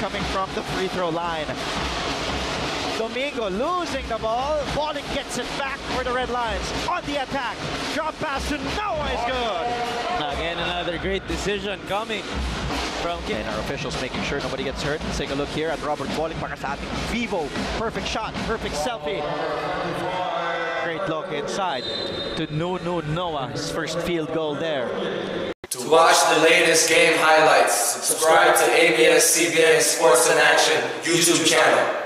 coming from the free throw line. Domingo losing the ball. Bolick gets it back for the red lines. On the attack. Drop pass to Noah is good. Again, another great decision coming from And our officials making sure nobody gets hurt. Let's take a look here at Robert Bolick para sa ating Vivo. Perfect shot, perfect selfie. Great look inside to Arnaud Noah. His first field goal there. To watch the latest game highlights, subscribe to ABS-CBN Sports in Action YouTube channel.